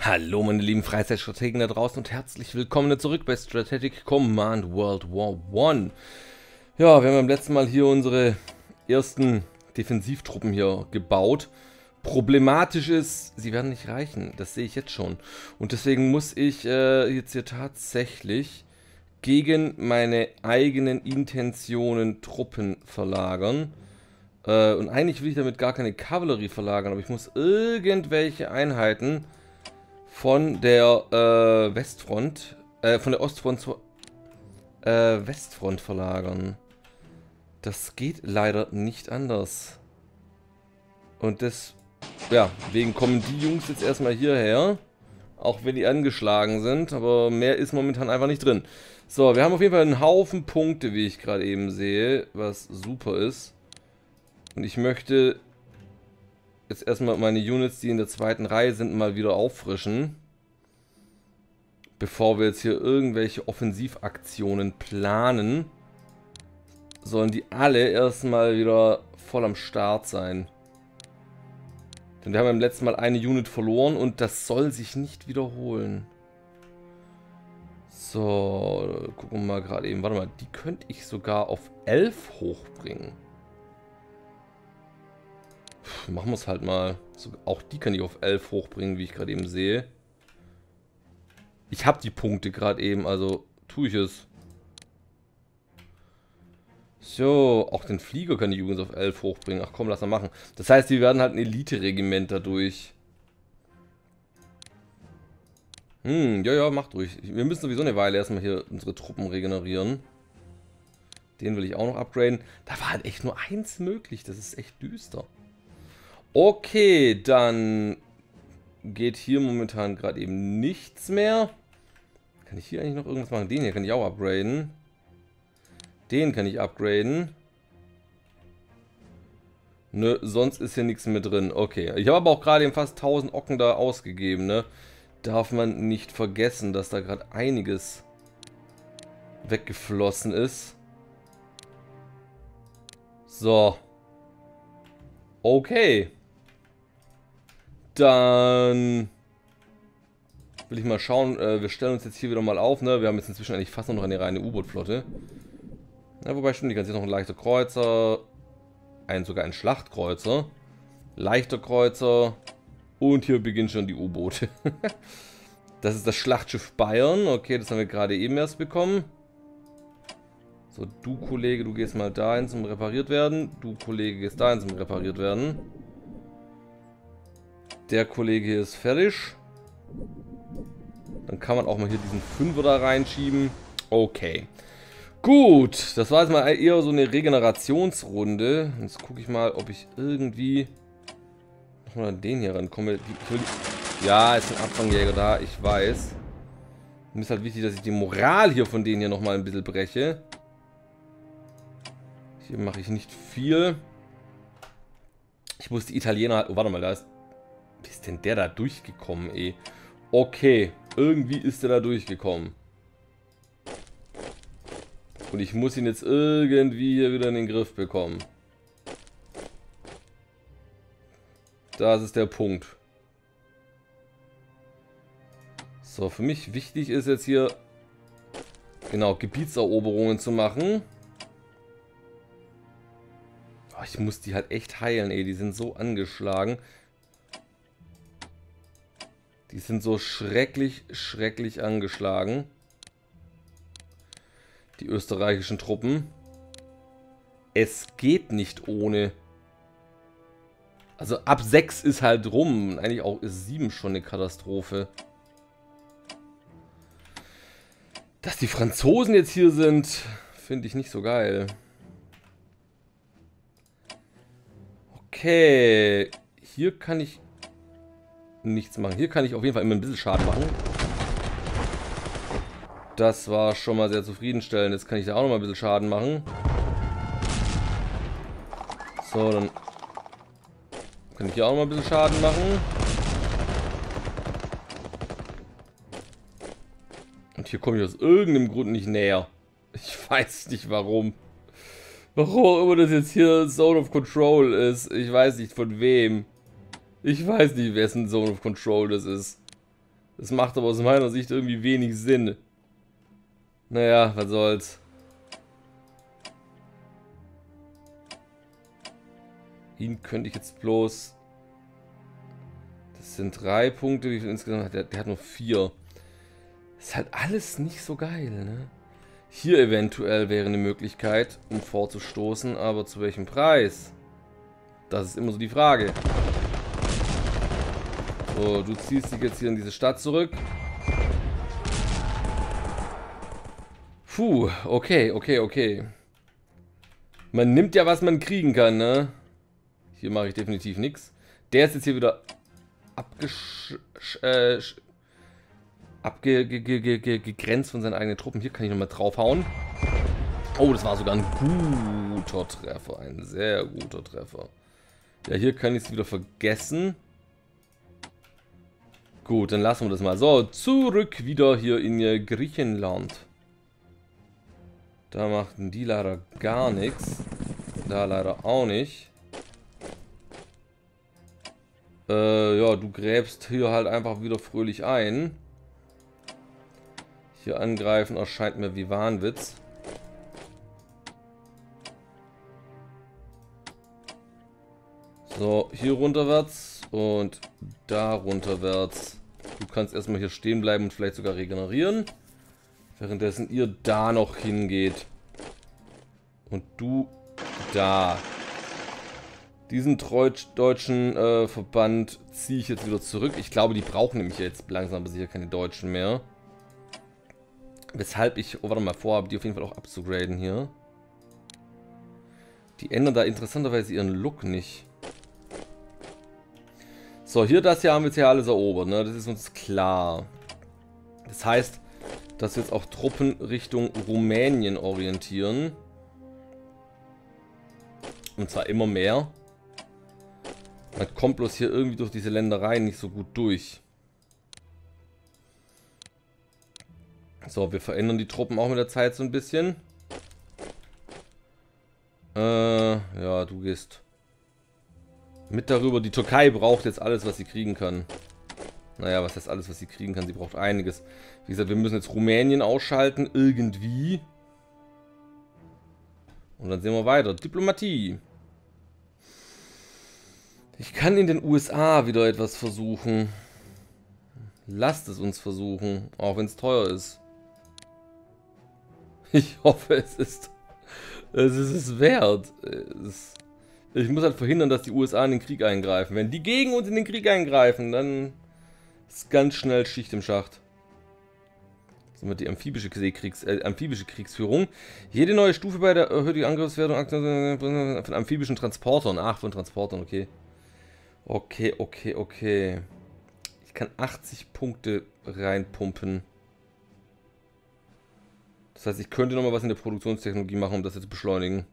Hallo meine lieben Freizeitstrategen da draußen und herzlich willkommen zurück bei Strategic Command World War One. Ja, wir haben beim letzten Mal hier unsere ersten Defensivtruppen hier gebaut. Problematisch ist, sie werden nicht reichen, das sehe ich jetzt schon. Und deswegen muss ich jetzt hier tatsächlich gegen meine eigenen Intentionen Truppen verlagern. Und eigentlich will ich damit gar keine Kavallerie verlagern, aber ich muss irgendwelche Einheiten von der Westfront, von der Ostfront zur Westfront verlagern. Das geht leider nicht anders. Und deswegen kommen die Jungs jetzt erstmal hierher. Auch wenn die angeschlagen sind, aber mehr ist momentan einfach nicht drin. So, wir haben auf jeden Fall einen Haufen Punkte, wie ich gerade eben sehe, was super ist. Und ich möchte jetzt erstmal meine Units, die in der zweiten Reihe sind, mal wieder auffrischen. Bevor wir jetzt hier irgendwelche Offensivaktionen planen, sollen die alle erstmal wieder voll am Start sein. Denn wir haben beim letzten Mal eine Unit verloren und das soll sich nicht wiederholen. So, gucken wir mal gerade eben. Warte mal, die könnte ich sogar auf 11 hochbringen. Machen wir es halt mal. So, auch die kann ich auf 11 hochbringen, wie ich gerade eben sehe. Ich habe die Punkte gerade eben, also tue ich es. So, auch den Flieger kann ich übrigens auf 11 hochbringen. Ach komm, lass mal machen. Das heißt, wir werden halt ein Elite-Regiment dadurch. Ja, macht ruhig. Wir müssen sowieso eine Weile erstmal hier unsere Truppen regenerieren. Den will ich auch noch upgraden. Da war halt echt nur eins möglich. Das ist echt düster. Okay, dann geht hier momentan gerade eben nichts mehr. Kann ich hier eigentlich noch irgendwas machen? Den hier kann ich auch upgraden. Den kann ich upgraden. Nö, sonst ist hier nichts mehr drin. Okay, ich habe aber auch gerade eben fast 1000 Ocken da ausgegeben, ne? Darf man nicht vergessen, dass da gerade einiges weggeflossen ist. So. Okay. Dann will ich mal schauen, wir stellen uns jetzt hier wieder mal auf, ne? Wir haben jetzt inzwischen eigentlich fast nur noch eine reine U-Boot-Flotte. Ja, wobei stimmt, die ganze Zeit noch ein leichter Kreuzer, sogar ein Schlachtkreuzer, leichter Kreuzer und hier beginnen schon die U-Boote. Das ist das Schlachtschiff Bayern, okay, das haben wir gerade eben erst bekommen. So, du Kollege, du gehst mal dahin zum repariert werden, du Kollege gehst dahin zum repariert werden. Der Kollege hier ist fertig. Dann kann man auch mal hier diesen Fünfer da reinschieben. Okay. Gut, das war jetzt mal eher so eine Regenerationsrunde. Jetzt gucke ich mal, ob ich irgendwie nochmal an den hier rankomme. Ja, ist ein Abfangjäger da, ich weiß. Mir ist halt wichtig, dass ich die Moral hier von denen hier nochmal ein bisschen breche. Hier mache ich nicht viel. Ich muss die Italiener halt... Oh, warte mal, da ist... Wie ist denn der da durchgekommen, ey? Okay, irgendwie ist der da durchgekommen. Und ich muss ihn jetzt irgendwie hier wieder in den Griff bekommen. Das ist der Punkt. So, für mich wichtig ist jetzt hier, genau, Gebietseroberungen zu machen. Oh, ich muss die halt echt heilen, ey. Die sind so angeschlagen. Die sind so schrecklich, schrecklich angeschlagen. Die österreichischen Truppen. Es geht nicht ohne. Also ab 6 ist halt rum. Eigentlich auch ist 7 schon eine Katastrophe. Dass die Franzosen jetzt hier sind, finde ich nicht so geil. Okay. Hier kann ich nichts machen. Hier kann ich auf jeden Fall immer ein bisschen Schaden machen. Das war schon mal sehr zufriedenstellend. Jetzt kann ich da auch noch mal ein bisschen Schaden machen. So, dann kann ich hier auch noch mal ein bisschen Schaden machen. Und hier komme ich aus irgendeinem Grund nicht näher. Ich weiß nicht warum. Warum auch immer das jetzt hier Zone of Control ist. Ich weiß nicht von wem. Ich weiß nicht, wessen Zone of Control das ist. Das macht aber aus meiner Sicht irgendwie wenig Sinn. Naja, was soll's. Ihn könnte ich jetzt bloß... Das sind 3 Punkte, wie viel insgesamt hat der? Der hat nur 4. Ist halt alles nicht so geil, ne? Hier eventuell wäre eine Möglichkeit, um vorzustoßen, aber zu welchem Preis? Das ist immer so die Frage. So, du ziehst dich jetzt hier in diese Stadt zurück. Puh, okay. Man nimmt ja, was man kriegen kann, ne? Hier mache ich definitiv nichts. Der ist jetzt hier wieder abgegrenzt von seinen eigenen Truppen. Hier kann ich nochmal draufhauen. Oh, das war sogar ein guter Treffer. Ein sehr guter Treffer. Ja, hier kann ich es wieder vergessen. Gut, dann lassen wir das mal. So, zurück wieder hier in Griechenland. Da machten die leider gar nichts. Da leider auch nicht. Ja, du gräbst hier halt einfach wieder fröhlich ein. Hier angreifen erscheint mir wie Wahnwitz. So, hier runterwärts und da runterwärts. Du kannst erstmal hier stehen bleiben und vielleicht sogar regenerieren. Währenddessen ihr da noch hingeht. Und du da. Diesen deutschen Verband ziehe ich jetzt wieder zurück. Ich glaube, die brauchen nämlich jetzt langsam aber sicher keine Deutschen mehr. Weshalb ich, oh, warte mal, vorhabe, die auf jeden Fall auch abzugraden hier. Die ändern da interessanterweise ihren Look nicht. So, hier das hier haben wir jetzt ja alles erobert, ne? Das ist uns klar. Das heißt, dass wir jetzt auch Truppen Richtung Rumänien orientieren. Und zwar immer mehr. Man kommt bloß hier irgendwie durch diese Ländereien nicht so gut durch. So, wir verändern die Truppen auch mit der Zeit so ein bisschen. Ja, du gehst mit darüber. Die Türkei braucht jetzt alles, was sie kriegen kann. Naja, was heißt alles, was sie kriegen kann? Sie braucht einiges. Wie gesagt, wir müssen jetzt Rumänien ausschalten, irgendwie. Und dann sehen wir weiter. Diplomatie. Ich kann in den USA wieder etwas versuchen. Lasst es uns versuchen, auch wenn es teuer ist. Ich hoffe, es ist es wert. Ich muss halt verhindern, dass die USA in den Krieg eingreifen. Wenn die gegen uns in den Krieg eingreifen, dann ist ganz schnell Schicht im Schacht. Das ist die amphibische Kriegsführung. Jede neue Stufe bei der erhöhten Angriffswertung von amphibischen Transportern. Ach, von Transportern, okay. Okay. Ich kann 80 Punkte reinpumpen. Das heißt, ich könnte nochmal was in der Produktionstechnologie machen, um das jetzt zu beschleunigen.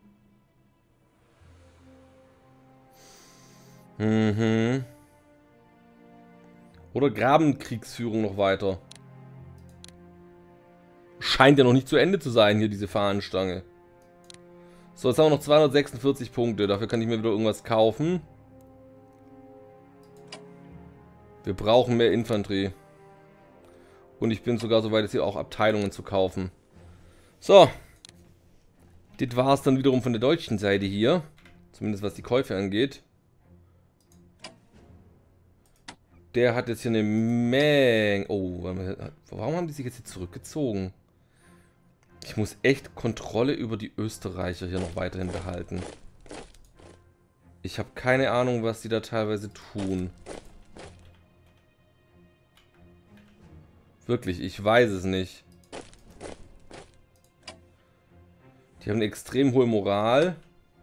Oder Grabenkriegsführung noch weiter. Scheint ja noch nicht zu Ende zu sein, hier diese Fahnenstange. So, jetzt haben wir noch 246 Punkte. Dafür kann ich mir wieder irgendwas kaufen. Wir brauchen mehr Infanterie. Und ich bin sogar so weit, jetzt hier auch Abteilungen zu kaufen. So. Das war es dann wiederum von der deutschen Seite hier. Zumindest was die Käufe angeht. Der hat jetzt hier eine Menge... Oh, warum haben die sich jetzt hier zurückgezogen? Ich muss echt Kontrolle über die Österreicher hier noch weiterhin behalten. Ich habe keine Ahnung, was die da teilweise tun. Wirklich, ich weiß es nicht. Die haben eine extrem hohe Moral.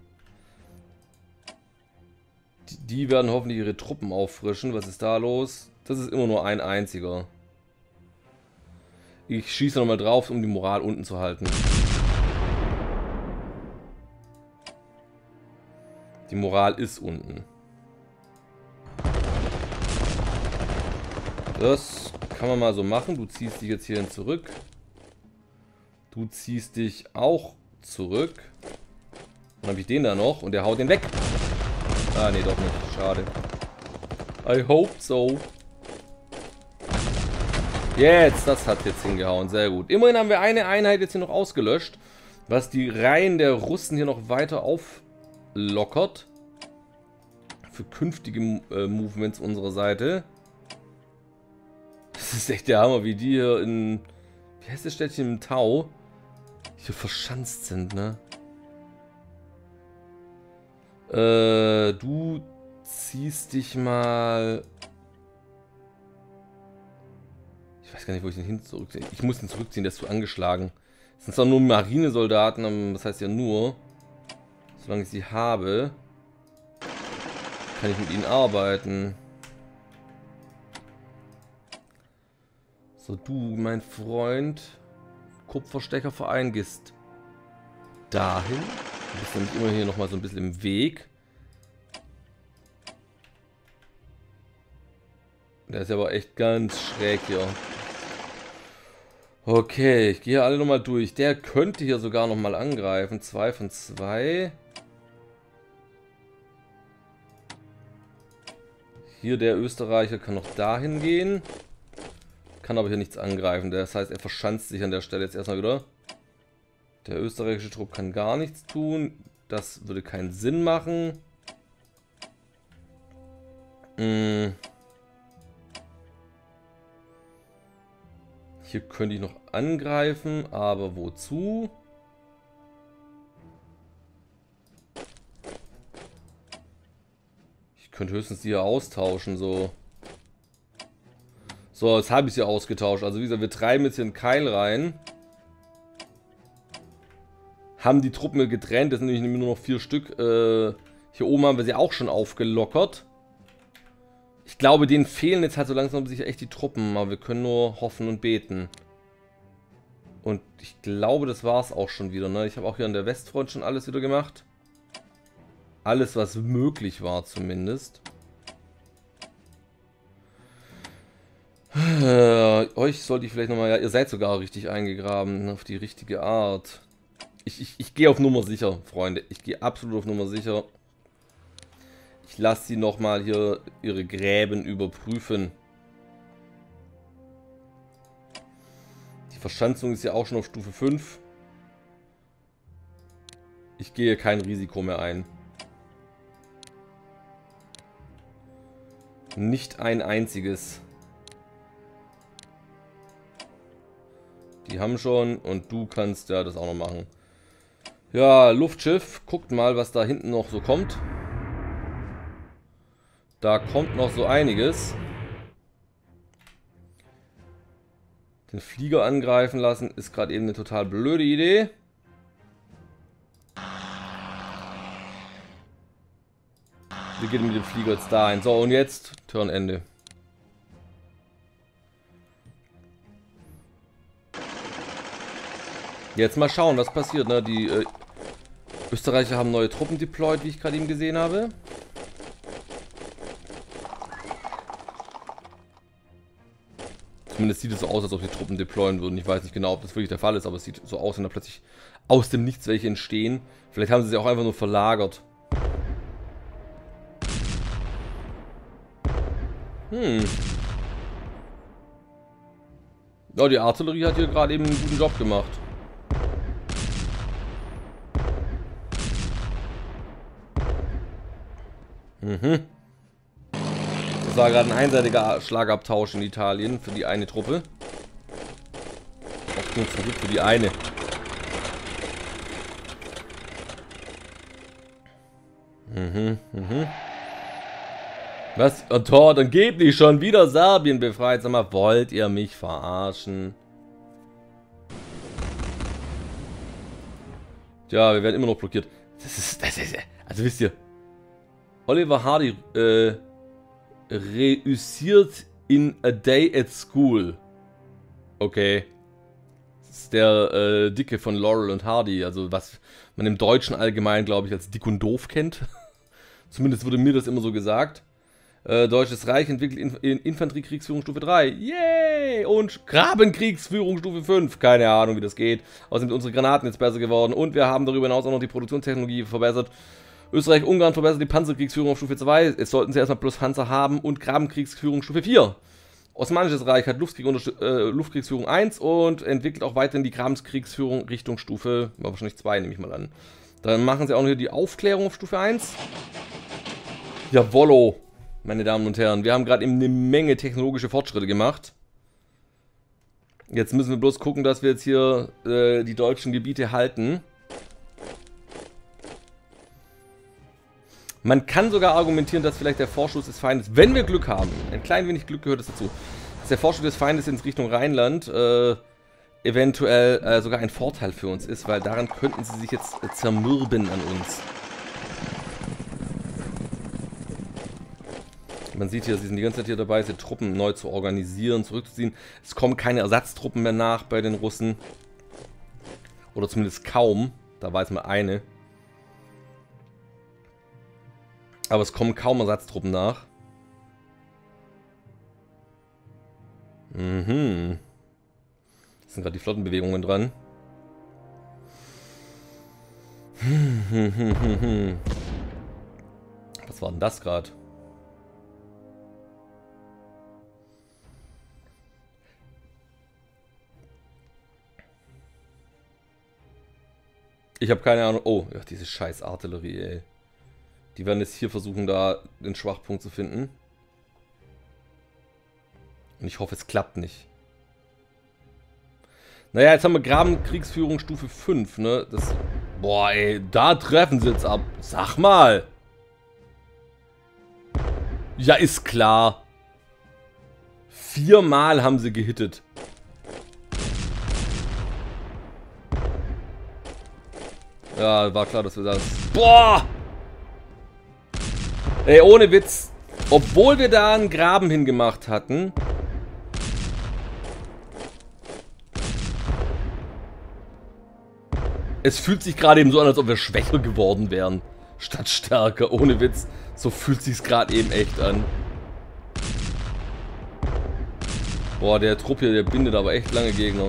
Die werden hoffentlich ihre Truppen auffrischen. Was ist da los? Das ist immer nur ein einziger. Ich schieße nochmal drauf, um die Moral unten zu halten. Die Moral ist unten. Das kann man mal so machen. Du ziehst dich jetzt hierhin zurück. Du ziehst dich auch zurück. Dann habe ich den da noch und der haut den weg. Ah, nee, doch nicht. Schade. I hope so. Jetzt, das hat jetzt hingehauen. Sehr gut. Immerhin haben wir eine Einheit jetzt hier noch ausgelöscht, was die Reihen der Russen hier noch weiter auflockert. Für künftige Movements unserer Seite. Das ist echt der Hammer, wie die hier in... Wie heißt das Städtchen im Tau? Hier verschanzt sind, ne? Du ziehst dich mal... Ich weiß gar nicht, wo ich den hin zurückziehe. Ich muss ihn zurückziehen, der ist zu angeschlagen. Das sind zwar nur Marinesoldaten, aber das heißt ja nur, solange ich sie habe, kann ich mit ihnen arbeiten. So, du, mein Freund, Kupferstecherverein, gehst dahin. Du bist nämlich immer hier nochmal so ein bisschen im Weg. Der ist aber echt ganz schräg hier. Okay, ich gehe alle nochmal durch. Der könnte hier sogar nochmal angreifen. 2 von 2. Hier der Österreicher kann noch dahin gehen. Kann aber hier nichts angreifen. Das heißt, er verschanzt sich an der Stelle jetzt erstmal wieder. Der österreichische Trupp kann gar nichts tun. Das würde keinen Sinn machen. Hier könnte ich noch angreifen, aber wozu? Ich könnte höchstens die hier austauschen, so. So, jetzt habe ich sie ausgetauscht. Also wie gesagt, wir treiben jetzt hier einen Keil rein. Haben die Truppen getrennt, das sind nämlich nur noch 4 Stück. Hier oben haben wir sie auch schon aufgelockert. Ich glaube, denen fehlen jetzt halt so langsam sicher echt die Truppen, aber wir können nur hoffen und beten. Und ich glaube, das war es auch schon wieder, ne? Ich habe auch hier an der Westfront schon alles wieder gemacht. Alles, was möglich war zumindest. Euch sollte ich vielleicht nochmal... Ja, ihr seid sogar richtig eingegraben, auf die richtige Art. Ich gehe auf Nummer sicher, Freunde. Ich gehe absolut auf Nummer sicher. Ich lasse sie nochmal hier ihre Gräben überprüfen. Die Verschanzung ist ja auch schon auf Stufe 5. Ich gehe kein Risiko mehr ein. Nicht ein einziges. Die haben schon und du kannst ja das auch noch machen. Ja, Luftschiff, guckt mal, was da hinten noch so kommt. Da kommt noch so einiges. Den Flieger angreifen lassen ist gerade eben eine total blöde Idee. Wir gehen mit dem Flieger jetzt dahin. So, und jetzt Turnende. Jetzt mal schauen, was passiert. Ne? Die Österreicher haben neue Truppen deployed, wie ich gerade eben gesehen habe. Zumindest sieht es so aus, als ob die Truppen deployen würden. Ich weiß nicht genau, ob das wirklich der Fall ist, aber es sieht so aus, wenn da plötzlich aus dem Nichts welche entstehen. Vielleicht haben sie sich auch einfach nur verlagert. Ja, die Artillerie hat hier gerade eben einen guten Job gemacht. Das war gerade ein einseitiger Schlagabtausch in Italien für die eine Truppe. Auch nur zum Glück für die eine. Was? Oh, Tor, angeblich schon wieder Serbien befreit. Sag mal, wollt ihr mich verarschen? Tja, wir werden immer noch blockiert. Das ist, also wisst ihr, Oliver Hardy reüssiert in a day at school. Okay. Das ist der Dicke von Laurel und Hardy. Also was man im Deutschen allgemein, glaube ich, als dick und doof kennt. Zumindest wurde mir das immer so gesagt. Deutsches Reich entwickelt Infanteriekriegsführung Stufe 3. Yay! Und Grabenkriegsführung Stufe 5. Keine Ahnung, wie das geht. Außerdem sind unsere Granaten jetzt besser geworden. Und wir haben darüber hinaus auch noch die Produktionstechnologie verbessert. Österreich-Ungarn verbessert die Panzerkriegsführung auf Stufe 2. Es sollten sie erstmal plus Panzer haben und Grabenkriegsführung Stufe 4. Osmanisches Reich hat Luftkriegsführung 1 und entwickelt auch weiterhin die Grabenskriegsführung Richtung Stufe, wahrscheinlich 2, nehme ich mal an. Dann machen sie auch noch hier die Aufklärung auf Stufe 1. Jawollo, meine Damen und Herren. Wir haben gerade eben eine Menge technologische Fortschritte gemacht. Jetzt müssen wir bloß gucken, dass wir jetzt hier die deutschen Gebiete halten. Man kann sogar argumentieren, dass vielleicht der Vorschuss des Feindes, wenn wir Glück haben, ein klein wenig Glück gehört es dazu, dass der Vorschuss des Feindes in Richtung Rheinland eventuell sogar ein Vorteil für uns ist, weil daran könnten sie sich jetzt zermürben an uns. Man sieht hier, sie sind die ganze Zeit hier dabei, diese Truppen neu zu organisieren, zurückzuziehen. Es kommen keine Ersatztruppen mehr nach bei den Russen. Oder zumindest kaum. Da war jetzt mal eine. Aber es kommen kaum Ersatztruppen nach. Mhm. Das sind gerade die Flottenbewegungen dran. Was war denn das gerade? Ich habe keine Ahnung. Oh, ja, diese scheiß Artillerie, ey. Die werden jetzt hier versuchen, da den Schwachpunkt zu finden. Und ich hoffe, es klappt nicht. Naja, jetzt haben wir Grabenkriegsführung Stufe 5, ne? Das. Boah, ey, da treffen sie jetzt ab. Sag mal. Ja, ist klar. 4-mal haben sie gehittet. Ja, war klar, dass wir das... Boah! Ey, ohne Witz. Obwohl wir da einen Graben hingemacht hatten... Es fühlt sich gerade eben so an, als ob wir schwächer geworden wären. Statt stärker, ohne Witz. So fühlt sich's gerade eben echt an. Boah, der Trupp hier, der bindet aber echt lange Gegner.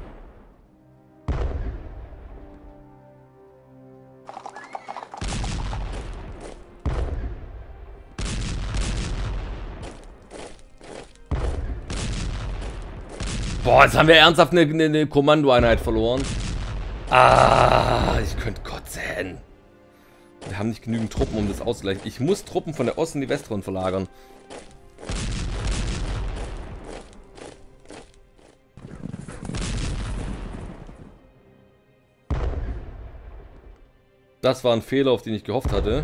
Boah, jetzt haben wir ernsthaft eine Kommandoeinheit verloren. Ah, ich könnte kotzen. Wir haben nicht genügend Truppen, um das auszugleichen. Ich muss Truppen von der Ost- in die Westfront verlagern. Das war ein Fehler, auf den ich gehofft hatte.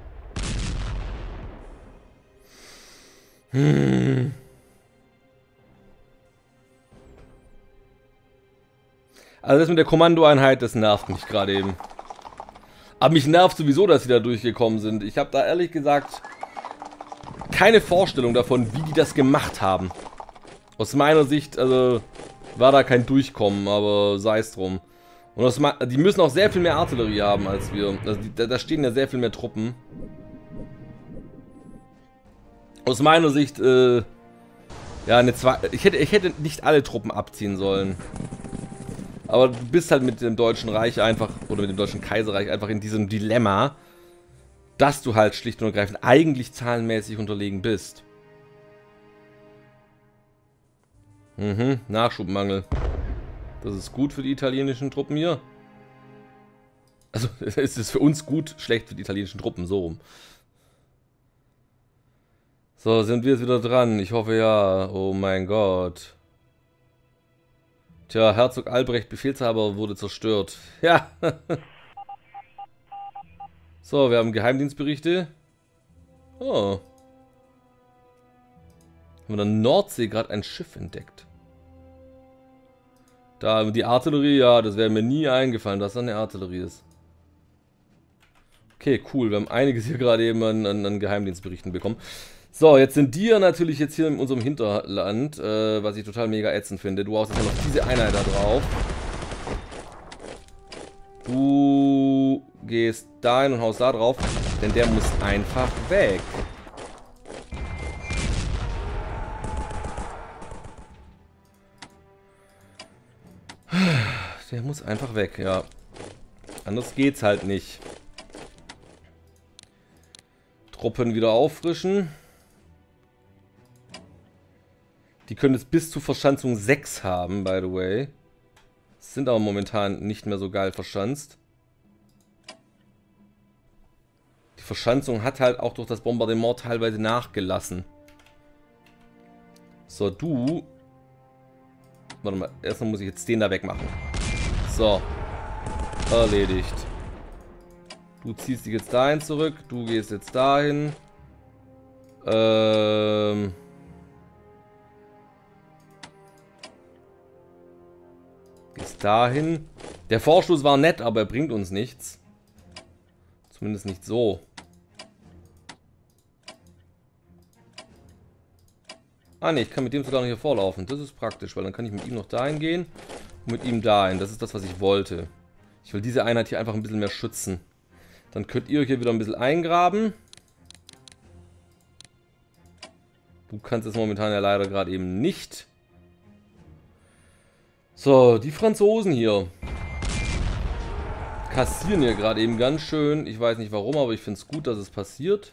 Also das mit der Kommandoeinheit, das nervt mich gerade eben. Aber mich nervt sowieso, dass sie da durchgekommen sind. Ich habe da ehrlich gesagt keine Vorstellung davon, wie die das gemacht haben. Aus meiner Sicht, also, war da kein Durchkommen, aber sei es drum. Und die müssen auch sehr viel mehr Artillerie haben als wir. Also da stehen ja sehr viel mehr Truppen. Aus meiner Sicht, ja, ich hätte nicht alle Truppen abziehen sollen. Aber du bist halt mit dem Deutschen Reich einfach, oder mit dem Deutschen Kaiserreich einfach in diesem Dilemma, dass du halt schlicht und ergreifend eigentlich zahlenmäßig unterlegen bist. Nachschubmangel. Das ist gut für die italienischen Truppen hier. Also, es ist für uns gut, schlecht für die italienischen Truppen, so rum. So, sind wir jetzt wieder dran? Ich hoffe ja. Oh mein Gott. Tja, Herzog Albrecht, Befehlshaber, wurde zerstört. Ja. So, wir haben Geheimdienstberichte. Oh. Haben wir in der Nordsee gerade ein Schiff entdeckt. Da, die Artillerie, ja, das wäre mir nie eingefallen, dass da eine Artillerie ist. Okay, cool. Wir haben einiges hier gerade eben an Geheimdienstberichten bekommen. So, jetzt sind die ja natürlich jetzt hier in unserem Hinterland, was ich total mega ätzend finde. Du haust jetzt noch diese Einheit da drauf. Du gehst dahin und haust da drauf, denn der muss einfach weg. Der muss einfach weg, ja. Anders geht's halt nicht. Truppen wieder auffrischen. Die können jetzt bis zu Verschanzung 6 haben, by the way. Sind aber momentan nicht mehr so geil verschanzt. Die Verschanzung hat halt auch durch das Bombardement teilweise nachgelassen. So, du... Warte mal, erstmal muss ich jetzt den da wegmachen. So. Erledigt. Du ziehst dich jetzt dahin zurück. Du gehst jetzt dahin. Gehst dahin. Der Vorstoß war nett, aber er bringt uns nichts. Zumindest nicht so. Ah ne, ich kann mit dem sogar noch hier vorlaufen. Das ist praktisch, weil dann kann ich mit ihm noch dahin gehen und mit ihm dahin. Das ist das, was ich wollte. Ich will diese Einheit hier einfach ein bisschen mehr schützen. Dann könnt ihr euch hier wieder ein bisschen eingraben. Du kannst es momentan ja leider gerade eben nicht. So, die Franzosen hier kassieren hier gerade eben ganz schön. Ich weiß nicht warum, aber ich finde es gut, dass es passiert.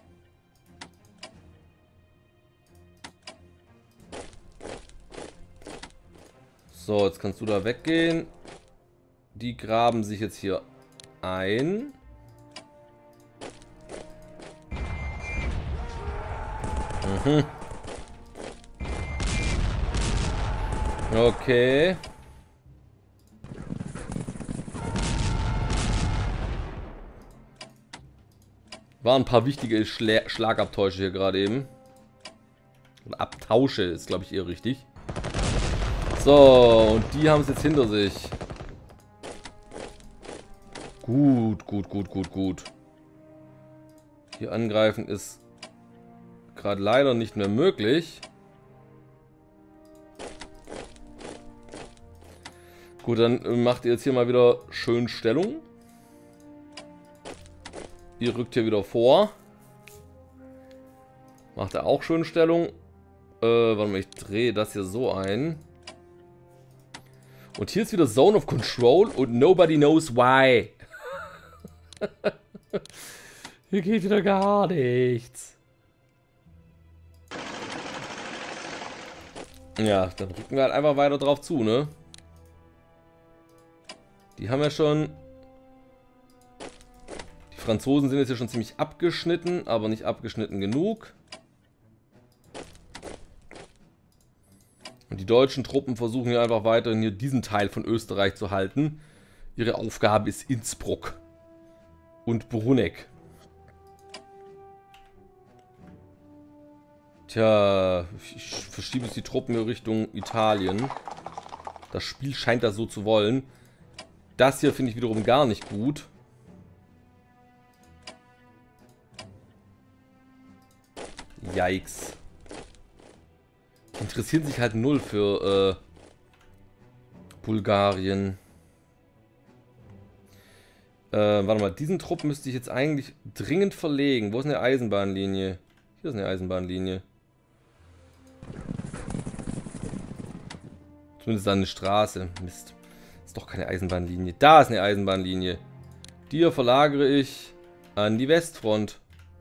So, jetzt kannst du da weggehen. Die graben sich jetzt hier ein. Mhm. Okay. Waren ein paar wichtige Schlagabtäusche hier gerade eben. Oder Abtausche ist, glaube ich, eher richtig. So, und die haben es jetzt hinter sich. Gut, gut, gut, gut, gut. Hier angreifen ist gerade leider nicht mehr möglich. Gut, dann macht ihr jetzt hier mal wieder schön Stellung. Ihr rückt hier wieder vor. Macht er auch schön Stellung. Warte mal, ich drehe das hier so ein. Und hier ist wieder Zone of Control und nobody knows why. Hier geht wieder gar nichts. Ja, dann rücken wir halt einfach weiter drauf zu, ne? Die haben ja schon... Die Franzosen sind jetzt hier schon ziemlich abgeschnitten, aber nicht abgeschnitten genug. Und die deutschen Truppen versuchen hier einfach weiterhin hier diesen Teil von Österreich zu halten. Ihre Aufgabe ist Innsbruck und Bruneck. Tja, ich verschiebe jetzt die Truppen hier Richtung Italien. Das Spiel scheint das so zu wollen. Das hier finde ich wiederum gar nicht gut. Yikes. Die interessieren sich halt null für Bulgarien. Warte mal, diesen Trupp müsste ich jetzt eigentlich dringend verlegen. Wo ist eine Eisenbahnlinie? Hier ist eine Eisenbahnlinie. Zumindest da eine Straße. Mist. Ist doch keine Eisenbahnlinie. Da ist eine Eisenbahnlinie. Die hier verlagere ich an die Westfront.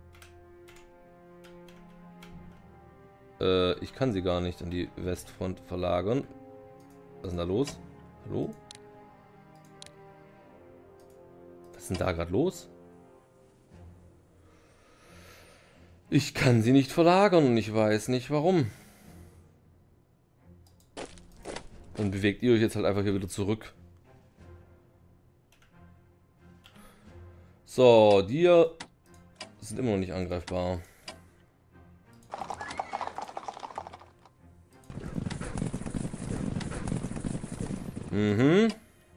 Ich kann sie gar nicht an die Westfront verlagern. Was ist denn da los? Hallo? Was ist denn da gerade los? Ich kann sie nicht verlagern und ich weiß nicht warum. Dann bewegt ihr euch jetzt halt einfach hier wieder zurück. So, die hier sind immer noch nicht angreifbar. Mhm.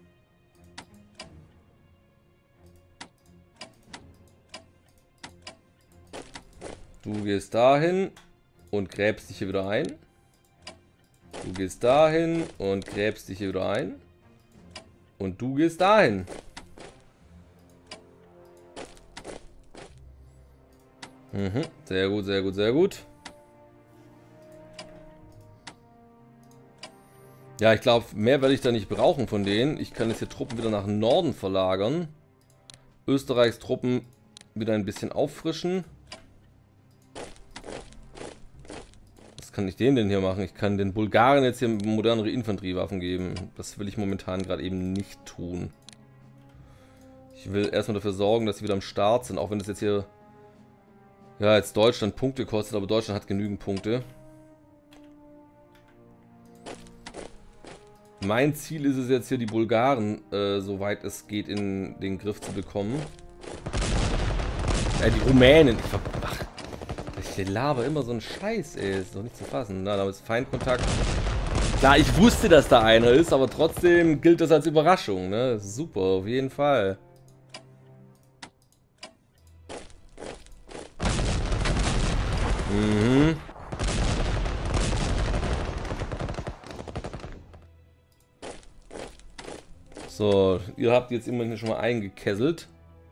Du gehst dahin und gräbst dich hier wieder ein. Du gehst dahin und gräbst dich hier wieder ein. Und du gehst dahin. Mhm. Sehr gut, sehr gut, sehr gut. Ja, ich glaube, mehr werde ich da nicht brauchen von denen. Ich kann jetzt hier Truppen wieder nach Norden verlagern. Österreichs Truppen wieder ein bisschen auffrischen. kann ich denen denn hier machen? Ich kann den Bulgaren jetzt hier modernere Infanteriewaffen geben. Das will ich momentan gerade eben nicht tun. Ich will erstmal dafür sorgen, dass sie wieder am Start sind, auch wenn das jetzt hier... Ja, jetzt Deutschland Punkte kostet, aber Deutschland hat genügend Punkte. Mein Ziel ist es jetzt hier, die Bulgaren, soweit es geht, in den Griff zu bekommen. Die Rumänen. Ach, ich laber immer so einen Scheiß, ey. Ist doch nicht zu fassen. Na, da ist Feindkontakt. Klar, ich wusste, dass da einer ist, aber trotzdem gilt das als Überraschung, ne? Super, auf jeden Fall. Mhm. So, ihr habt jetzt immerhin schon mal eingekesselt.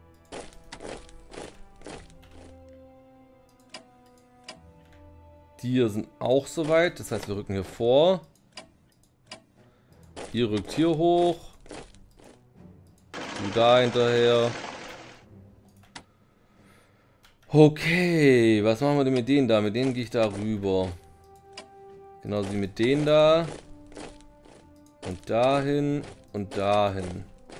Die hier sind auch soweit, das heißt wir rücken hier vor. Ihr rückt hier hoch. Du da hinterher. Okay, was machen wir denn mit denen da? Mit denen gehe ich da rüber. Genauso wie mit denen da. Und dahin und dahin.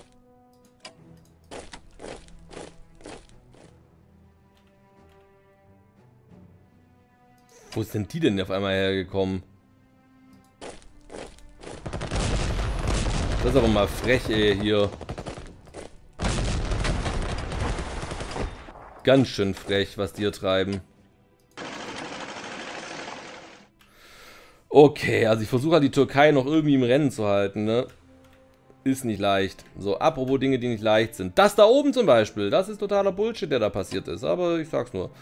Wo sind die denn auf einmal hergekommen? Das ist aber mal frech, ey, hier. Ganz schön frech, was die hier treiben. Okay, also ich versuche halt die Türkei noch irgendwie im Rennen zu halten, ne? Ist nicht leicht. So, apropos Dinge, die nicht leicht sind. Das da oben zum Beispiel, das ist totaler Bullshit, der da passiert ist. Aber ich sag's nur.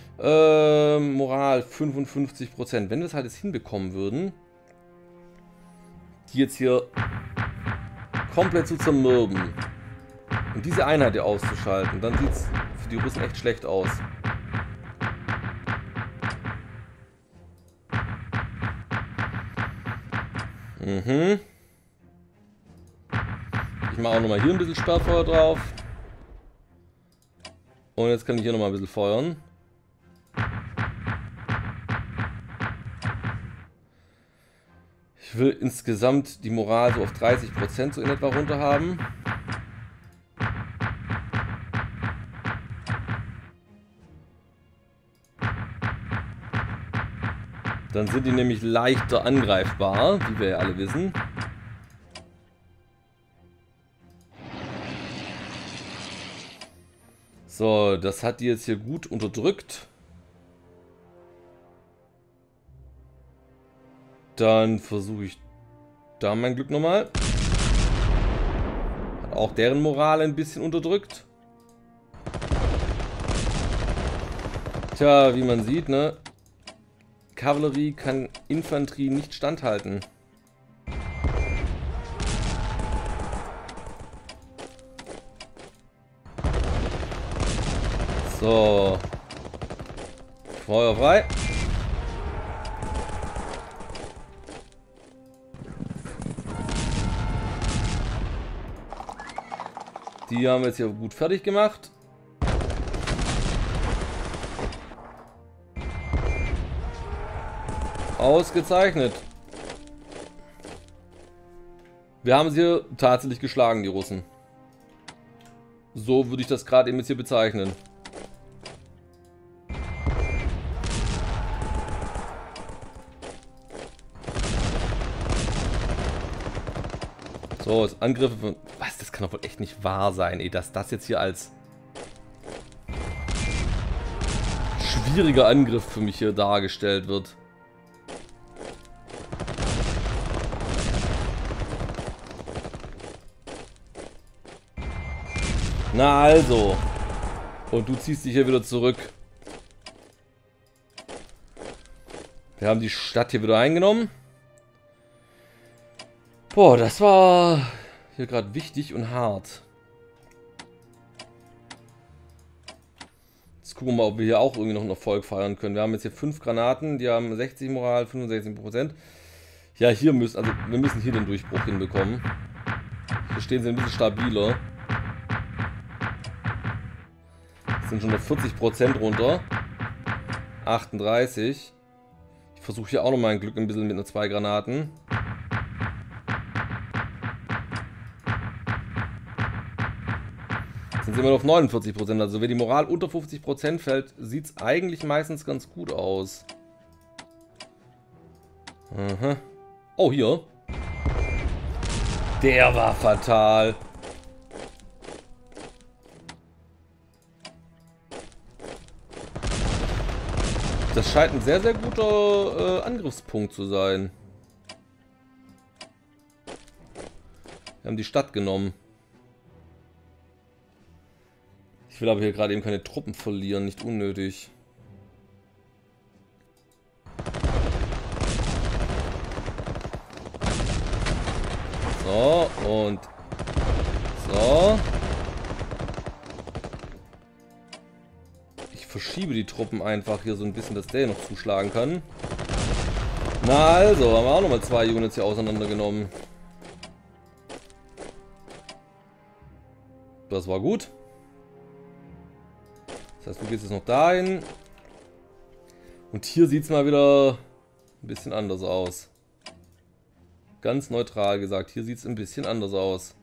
Moral 55%. Wenn wir es halt jetzt hinbekommen würden, die jetzt hier komplett zu zermürben und diese Einheit hier auszuschalten, dann sieht es für die Russen echt schlecht aus. Mhm. Ich mache auch nochmal hier ein bisschen Sperrfeuer drauf. Und jetzt kann ich hier nochmal ein bisschen feuern. Ich will insgesamt die Moral so auf 30% so in etwa runter haben. Dann sind die nämlich leichter angreifbar, wie wir ja alle wissen. So, das hat die jetzt hier gut unterdrückt. Dann versuche ich da mein Glück nochmal. Hat auch deren Moral ein bisschen unterdrückt. Tja, wie man sieht, ne? Kavallerie kann Infanterie nicht standhalten. So. Feuer frei. Die haben wir jetzt hier gut fertig gemacht. Ausgezeichnet. Wir haben sie hier tatsächlich geschlagen, die Russen. So würde ich das gerade eben jetzt hier bezeichnen. So, jetzt Angriffe von... Was? Das kann doch wohl echt nicht wahr sein, ey, dass das jetzt hier als schwieriger Angriff für mich hier dargestellt wird. Na also. Und du ziehst dich hier wieder zurück. Wir haben die Stadt hier wieder eingenommen. Boah, das war hier gerade wichtig und hart. Jetzt gucken wir mal, ob wir hier auch irgendwie noch einen Erfolg feiern können. Wir haben jetzt hier 5 Granaten, die haben 60 Moral, 65%. Ja, hier müssen, also wir müssen hier den Durchbruch hinbekommen. Hier stehen sie ein bisschen stabiler. Sind schon auf 40% runter. 38. Ich Ich versuche hier auch noch mein Glück ein bisschen mit einer 2 Granaten. Jetzt sind wir noch auf 49%. Also wenn die Moral unter 50% fällt, sieht es eigentlich meistens ganz gut aus. Aha. Oh, hier. Der war fatal. Das scheint ein sehr, sehr guter Angriffspunkt zu sein. Wir haben die Stadt genommen. Ich will aber hier gerade eben keine Truppen verlieren, nicht unnötig. So, und so. Ich verschiebe die Truppen einfach hier so ein bisschen, dass der noch zuschlagen kann. Na also, haben wir auch nochmal 2 Units hier auseinandergenommen. Das war gut. Das heißt, du gehst jetzt noch dahin. Und hier sieht es mal wieder ein bisschen anders aus. Ganz neutral gesagt, hier sieht es ein bisschen anders aus.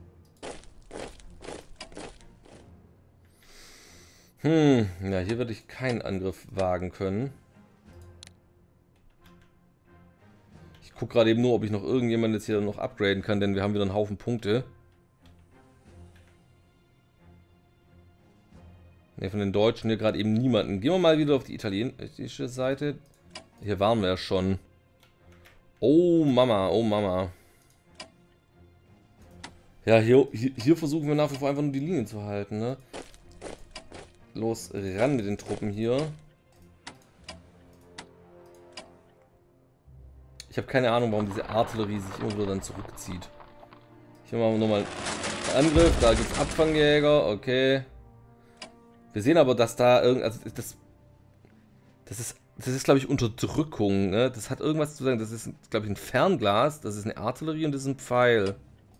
Ja, hier würde ich keinen Angriff wagen können. Ich gucke gerade eben nur, ob ich noch irgendjemand jetzt hier noch upgraden kann, denn wir haben wieder einen Haufen Punkte. Ne, von den Deutschen hier gerade eben niemanden. Gehen wir mal wieder auf die italienische Seite. Hier waren wir ja schon. Oh Mama, oh Mama. Ja, hier versuchen wir nach wie vor einfach nur die Linien zu halten, ne? Los, ran mit den Truppen hier. Ich habe keine Ahnung, warum diese Artillerie sich immer wieder dann zurückzieht. Hier machen wir nochmal einen Angriff. Da gibt es Abfangjäger, okay. Wir sehen aber, dass da irgendwas... Also das ist, glaube ich, Unterdrückung. Ne? Das hat irgendwas zu sagen. Das ist, glaube ich, ein Fernglas. Das ist eine Artillerie und das ist ein Pfeil.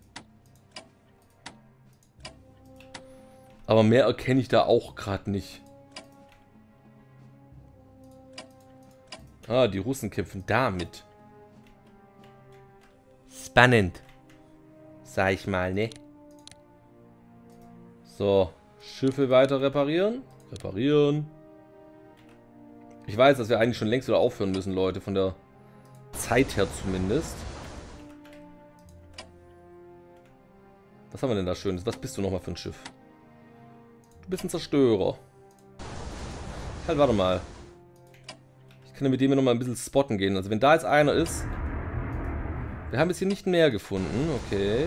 Aber mehr erkenne ich da auch gerade nicht. Ah, die Russen kämpfen damit. Spannend. Sag ich mal, ne? So. Schiffe weiter reparieren. Reparieren. Ich weiß, dass wir eigentlich schon längst wieder aufhören müssen, Leute. Von der Zeit her zumindest. Was haben wir denn da Schönes? Was bist du nochmal für ein Schiff? Du bist ein Zerstörer. Halt, warte mal. Ich kann ja mit dem nochmal ein bisschen spotten gehen. Also wenn da jetzt einer ist... Wir haben jetzt hier nicht mehr gefunden. Okay.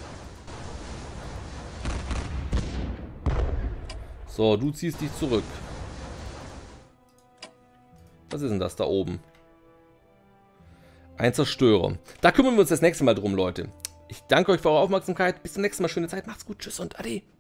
So, du ziehst dich zurück. Was ist denn das da oben? Ein Zerstörer. Da kümmern wir uns das nächste Mal drum, Leute. Ich danke euch für eure Aufmerksamkeit. Bis zum nächsten Mal. Schöne Zeit. Macht's gut. Tschüss und Ade.